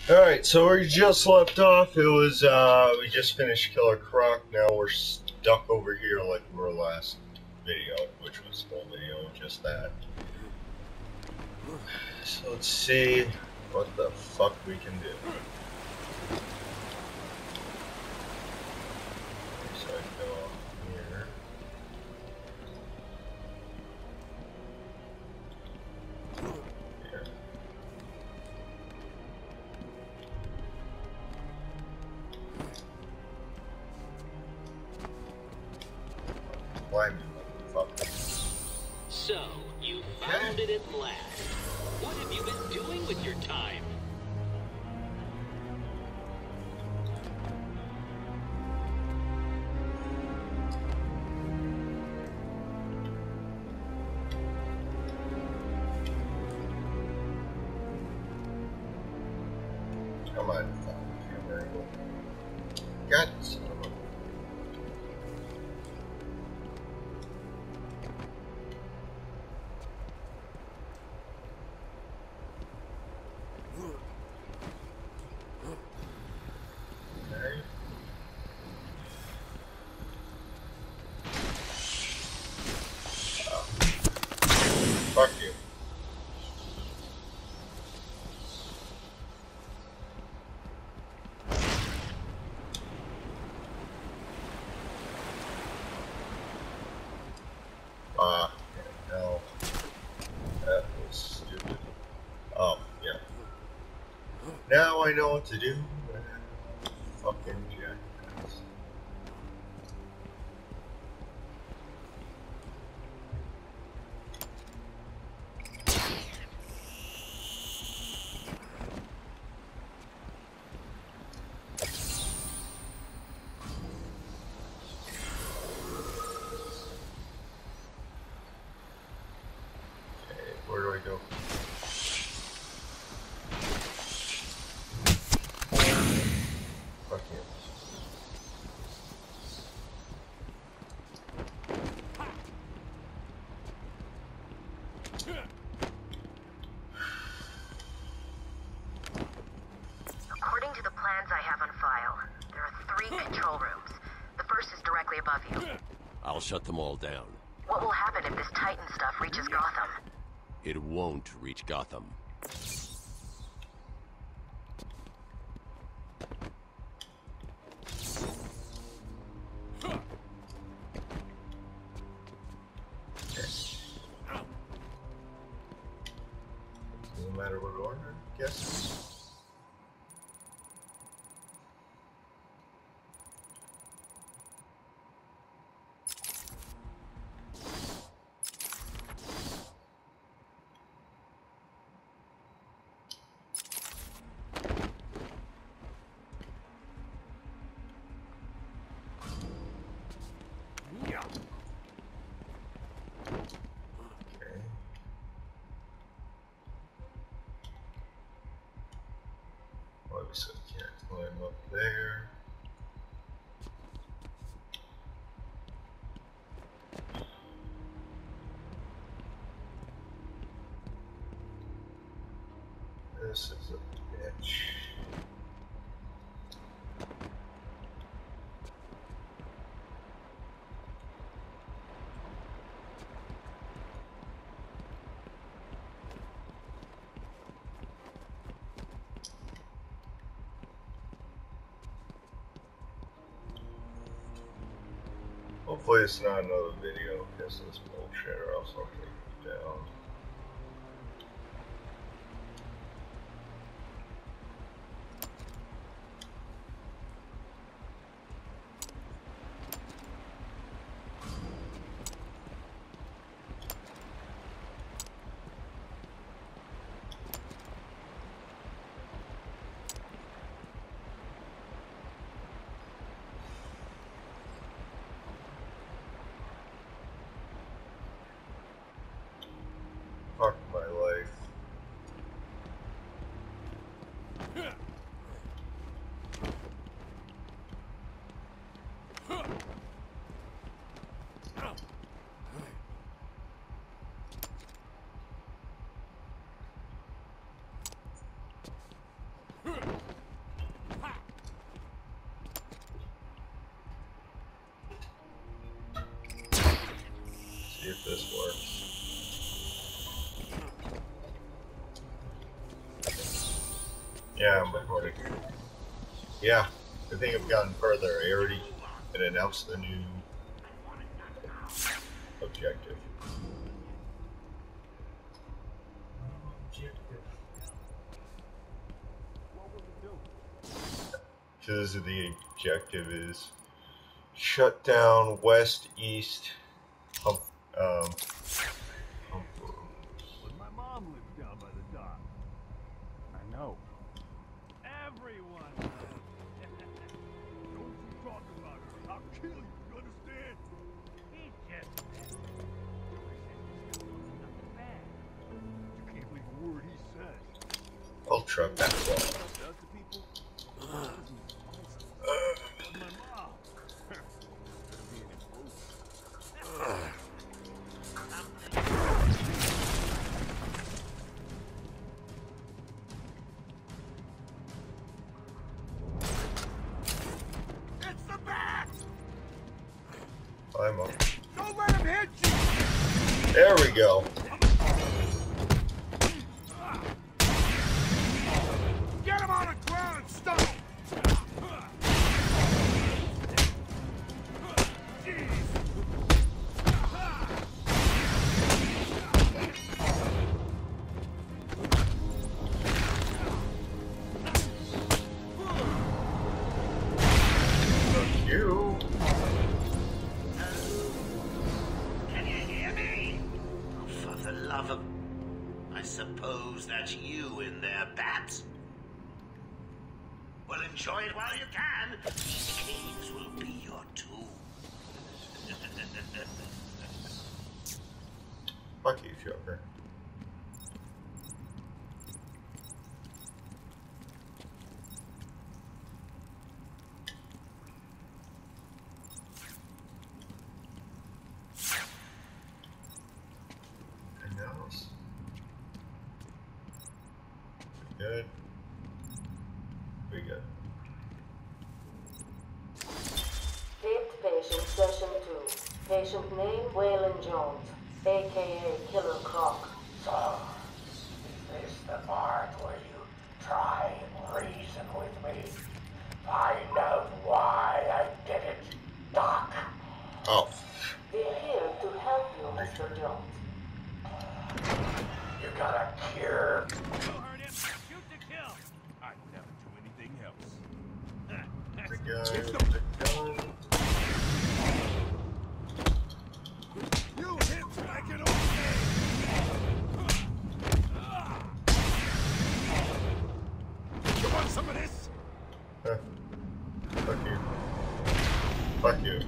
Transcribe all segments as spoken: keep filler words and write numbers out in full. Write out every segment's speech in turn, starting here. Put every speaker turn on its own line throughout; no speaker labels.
Alright, so we just left off. It was, uh, we just finished Killer Croc. Now we're stuck over here like we were last video, which was the whole video, just that. So let's see what the fuck we can do. So I go up here. Here. Climb, motherfucker.
So, you found it at last. What have you been doing with your time?
Come on, camera angle. God, son of a- Okay. Fuck you. Ah, yeah, no. That was stupid. Oh, yeah. Now I know what to do. Fucking jackass. Okay, where do I go? Fuck you.
According to the plans I have on file, there are three control rooms. The first is directly above you.
I'll shut them all down.
What will happen if this Titan stuff reaches Gotham?
It won't reach Gotham.
Doesn't matter what order, I guess. Okay. Obviously, I can't climb up there. This is a bitch. Hopefully it's not another video because this bullshit or else I'll take it down. Fuck my life.
Huh.
if this works. Yeah, I'm recording. Yeah, I think I've gotten further. I already had announced the new objective. Because the objective is shut down west, east, hump, um, hump room.
When my mom lived down by the dock. I know. Everyone does. Don't you talk about her. I'll kill you, you understand? He's just nothing bad. You can't believe a word he says.
I'll truck that wall.
Does to people? Uh. My mom. It's the bat!
I'm up.
Don't let him hit you!
There we go.
Get him on the ground and stun him!
Fuck you.
Can you hear me? Oh, for the love of... I suppose that's you in there, Bats. Well, enjoy it while you can. These caves will be your tomb.
Fuck you, Joker. And else. We good. We good.
Taped patient session two. Patient name Waylon Jones, aka Killer Croc.
So, is this the part where you try and reason with me? Find out why I did it, Doc.
Oh.
We're here to help you, Mister Jones.
You got a cure?
Kill her, him. Shoot to kill. I'd never do anything else.
The guy
It's
with
the-
the gun.
You hit like an old man. You want some of this?
Huh. Fuck you. Fuck you.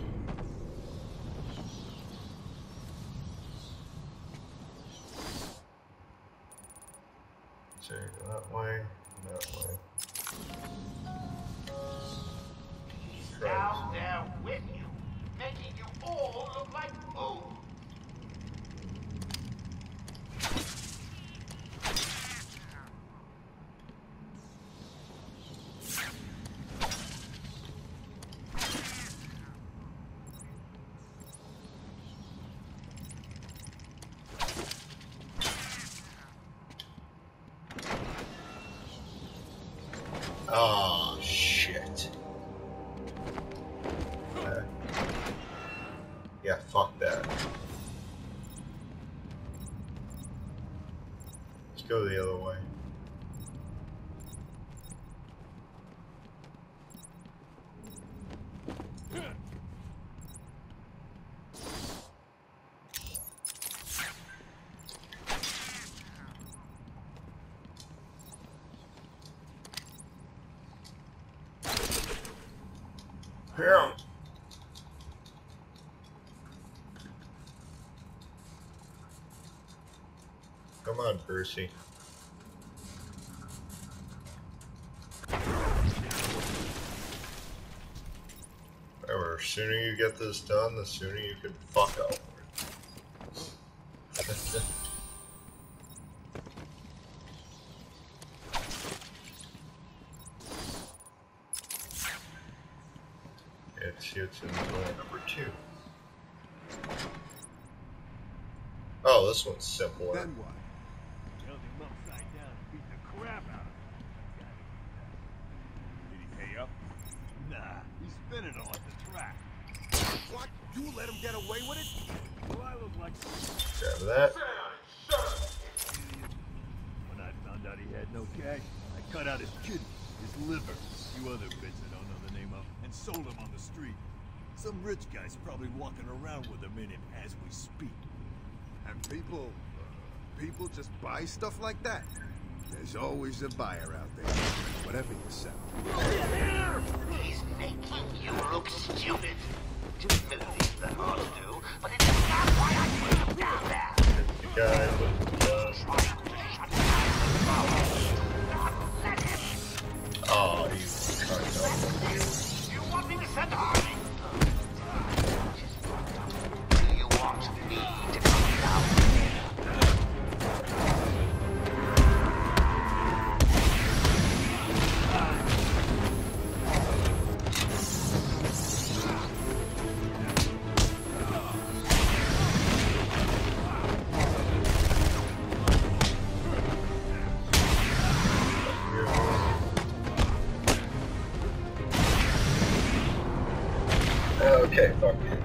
So that way, that way.
He's down there with you, making you all look like fools.
Oh shit. Uh, yeah, fuck that. Let's go the other way. Yeah. Come on, Percy. Remember, the sooner you get this done, the sooner you can fuck out. It shoots in door number two. Oh, this one's simpler.
Then what? Held him upside down and beat the crap out of him. Did he pay up? Nah, he's spinning off the track. What? You let him get away with it? Do I look like...
Grab that.
When I found out he had no cash, I cut out his kidney, his liver, a few other bits I don't know the name of, and sold them on the street. Some rich guy's probably walking around with them in him as we speak.
And people, uh, people just buy stuff like that. There's always a buyer out there, whatever you sell.
He's making you look stupid. Humility's the hard to do, but it's not why I put him down there.
You guys, uh, oh, he's trying to.
You want me to send the army? Do you want me to come down here?
Okay, fuck you.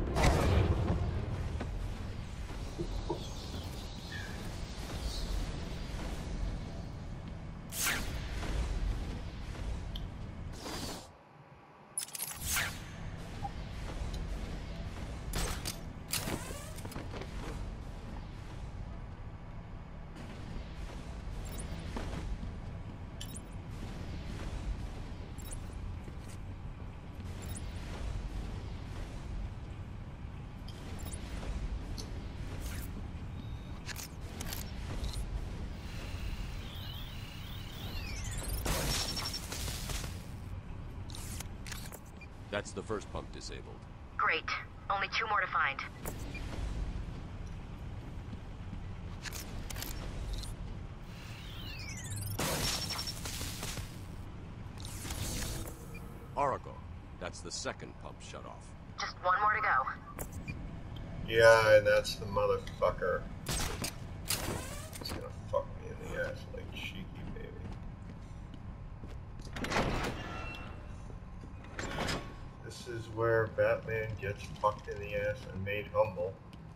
That's the first pump disabled.
Great. Only two more to find.
Oracle. That's the second pump shut off.
Just one more to go.
Yeah, and that's the motherfucker. He's gonna fuck me in the ass like cheeky baby. This is where Batman gets fucked in the ass and made humble.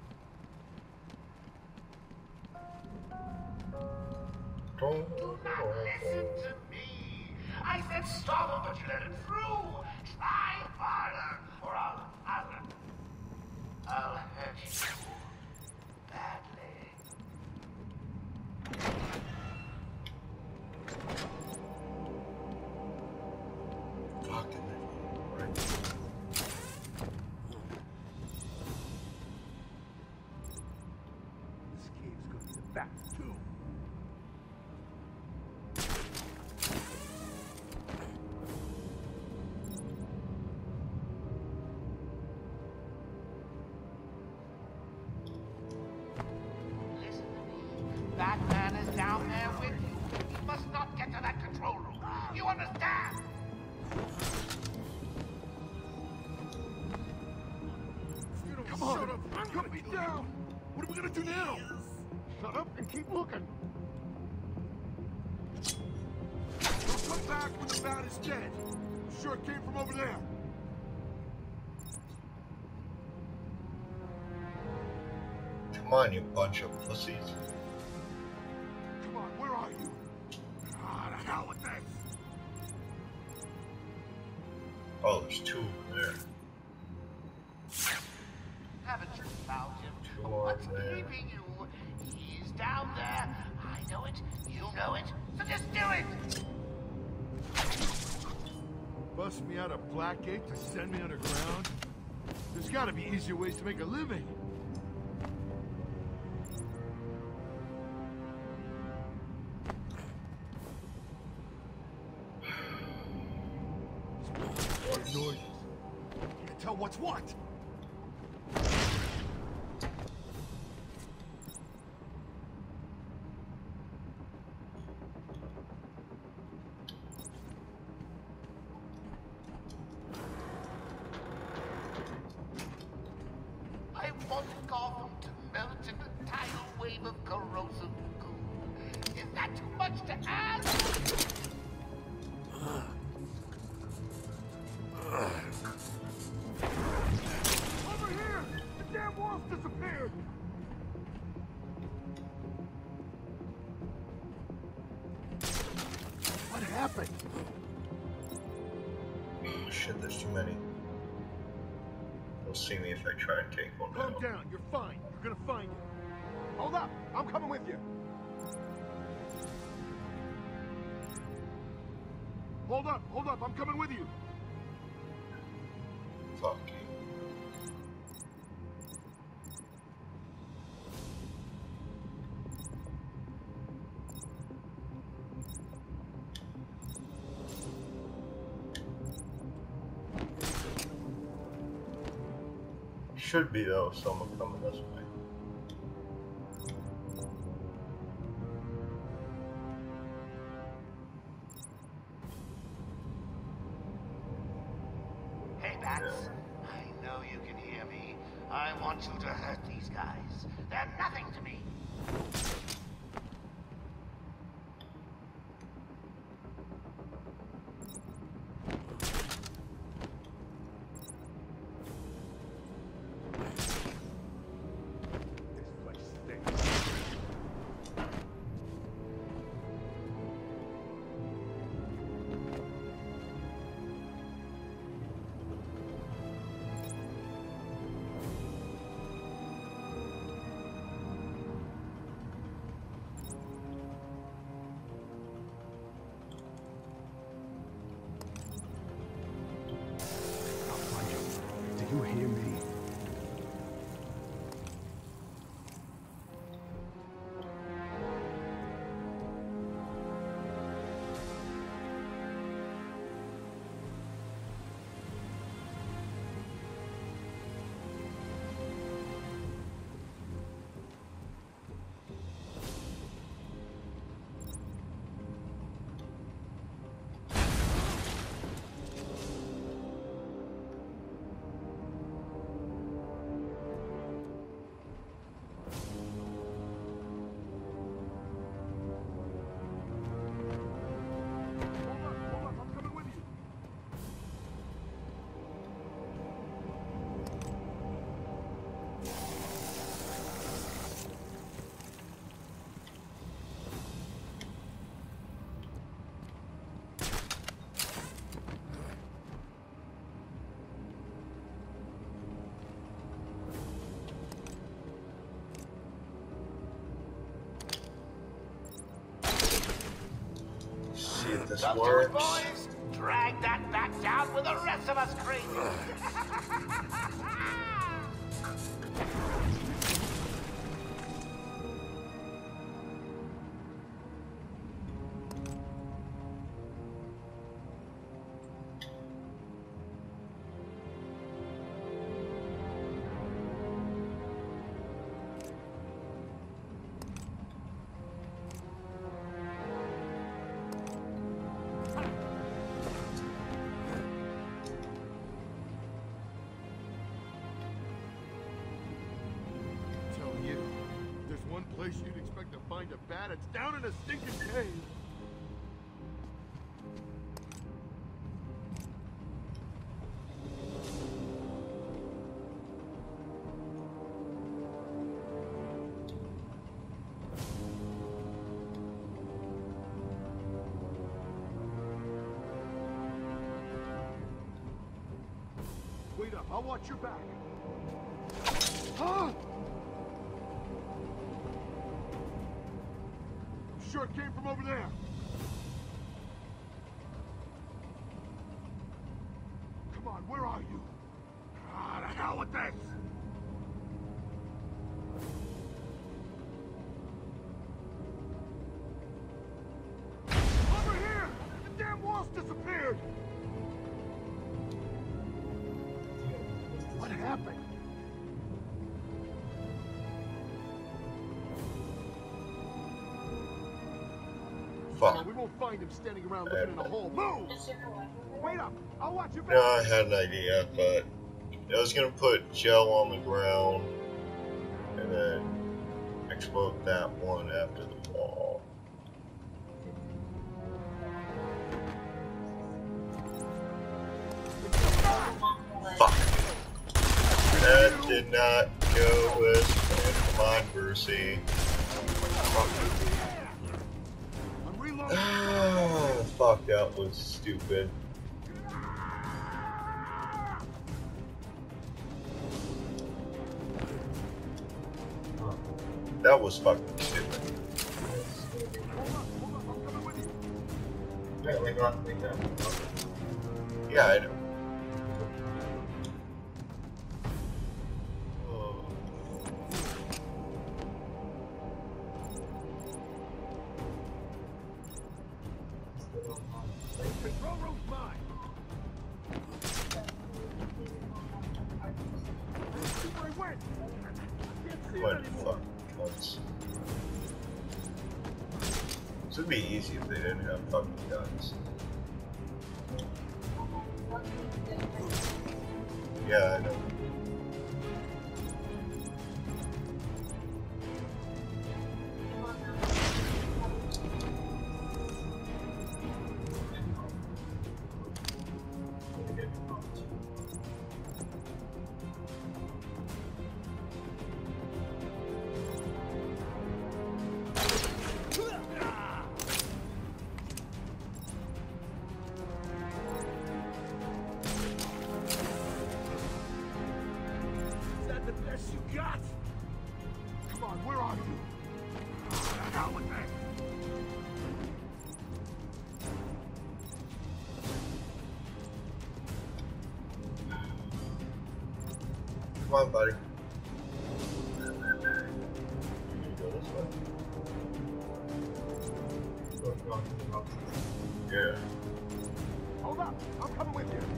Do not listen to me. I said stop him, but you let him through. Try harder, or I'll, I'll, I'll hurt you badly.
Fucking right.
This cave's gonna be the back too.
Listen to me. Batman is down there with you. You must not get to that control room. You understand?
Come on! Shut up! Cut me down! What are we gonna do now? Shut up and keep looking! Don't come back when the bat is dead! I'm sure it came from over there!
Come on, you bunch of pussies.
Come on, where are you? Ah, the hell with this!
Oh, there's two over there.
Haven't you found him?
Two
What's
on there.
keeping you? He's down there. I know it. You know it. So just do it.
Bust me out of Blackgate to send me underground? There's gotta be easier ways to make a living. What noises? Can't tell what's what.
I want Gotham to melt in the tidal
happened?
Shit, there's too many. They'll see me if I try and take one
Calm
down.
down. You're fine. You're gonna find it. Hold up. I'm coming with you. Hold up. Hold up. I'm coming with you.
Fuck. Should be though, someone coming this way.
Hey, Bats. I know you can hear me. I want you to hurt these guys. They're nothing to me.
Do you hear me?
See if this
Come to it,
works.
boys. Drag that bat down with the rest of us crazy.
Tell you, if there's one place you'd expect to find a bat, it's down in a stinking cave. Wait up, I'll watch your back. Huh? I'm sure it came from over there. Come on, where are you? Ah, the hell with this! Over here! The damn wall's disappeared! What happened?
Fuck.
We won't find him standing around looking in a hole. Move! Wait up! I'll watch you back.
No, I had an idea, but I was gonna put gel on the ground and then explode that one after the wall. Fuck. That did not go as planned. Come on, Brucey.
I'm reloading.
Oh, fuck, that was stupid. That was fucking stupid. Yeah, I know.
Control room's mine. See where he went. Can't see him
What
anymore.
fuck once. This would be easy if they didn't have fucking guns. Yeah, I know.
Is that the best you got? Come on, where are you? Ah, now with that.
Come on, buddy. You go this way? Yeah.
Hold up, I'm coming with you.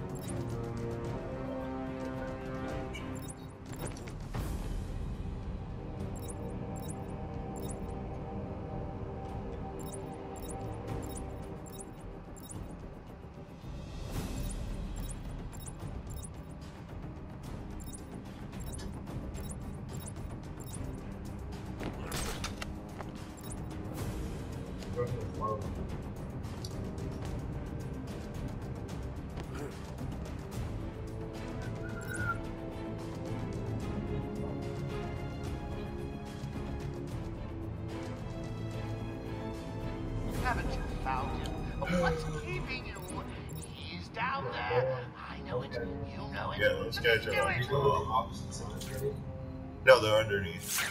Haven't you found him? What's keeping you? He's down there. I know it. You know it.
Yeah, those guys are
Do
like.
it.
No, they're underneath.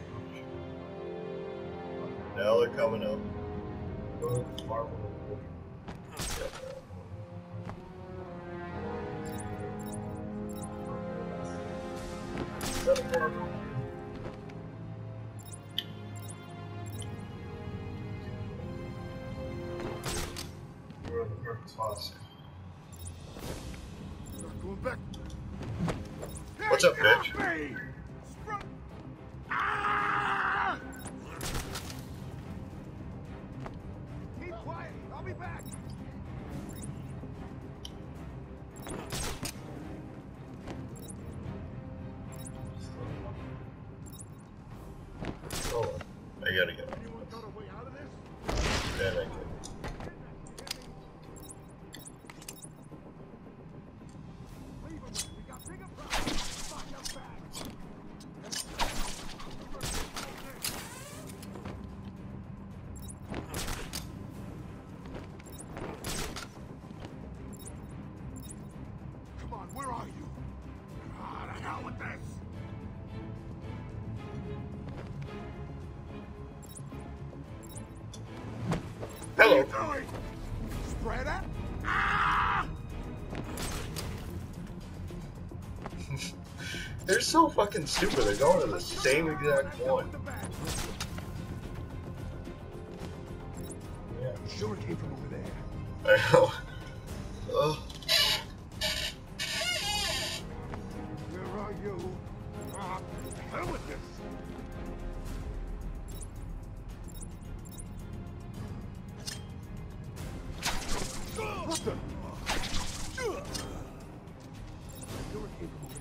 Now they're coming up.
Going back.
What's up, bitch?
Hey! Sprung- Ah! Keep quiet. I'll be back.
Oh, I gotta go.
Anyone got a way out of this?
Then I can.
Leave 'em. We got bigger problems. Fuck your back. Come on, where are you? Ah, the hell with this.
Hello.
What are you doing? Spread out? Ah!
They're so fucking stupid. They're going to the same exact one.
Sure it came from over there.
I know. Ugh.
Where are you? Ah, the hell with this. What the? Sure it came from over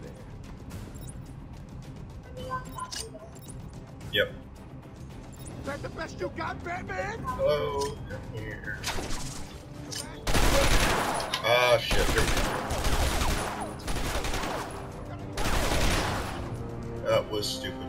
there.
Yep.
Is that the best you got, Batman?
Hello. Come here. Ah, shit. Here we go. That was stupid.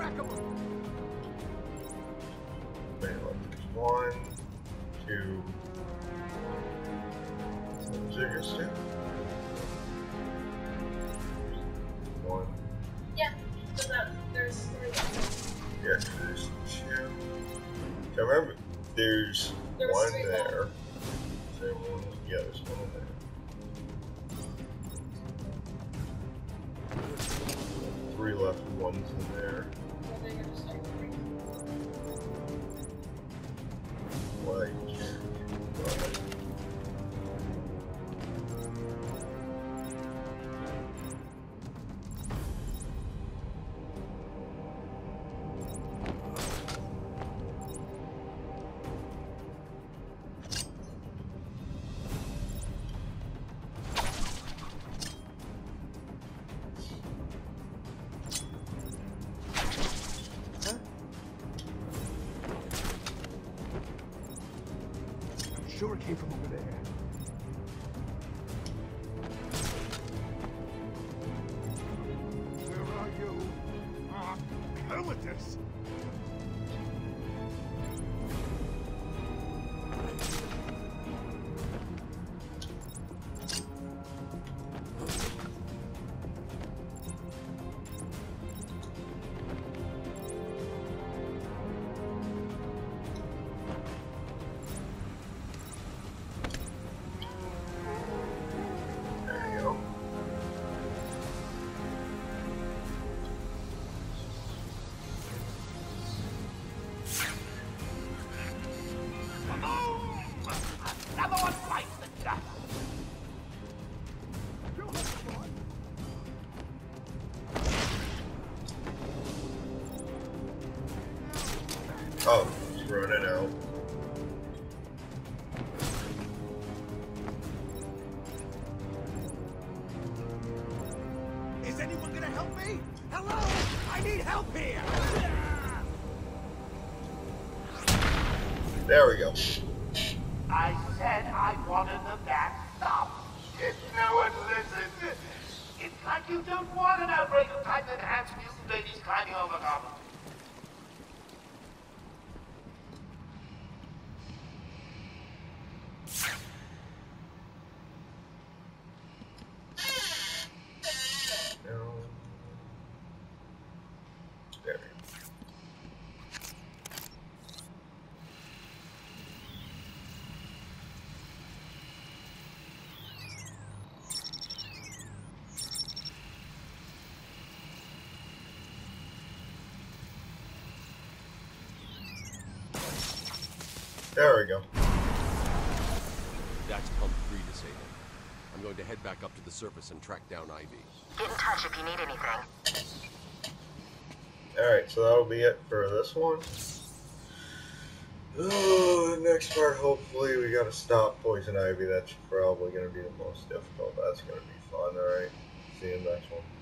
Wait, like one, two. Zigger stick. One.
Yeah, so that there's three.
Yeah, there's two. I remember there's
There was
one
three
there. There one, yeah, there's one in there. Three left, one's in there.
Well, they're gonna start three.
Like, right.
Sure it came from over there. Where are you? Ah, hell with this!
Another one bites the dust.
Oh, he's running out.
Is anyone gonna help me? Hello? I need help here!
There we go.
I said I wanted them back. Stop. If no one listens, it's like you don't want an outbreak of Titan-enhanced mutant babies climbing over goblins.
No. There we go. There we go.
That's pump three disabled. I'm going to head back up to the surface and track down Ivy.
Get in touch if you need anything.
Alright, so that'll be it for this one. Oh, the next part, hopefully, we gotta stop Poison Ivy. That's probably gonna be the most difficult. That's gonna be fun, alright? See you in the next one.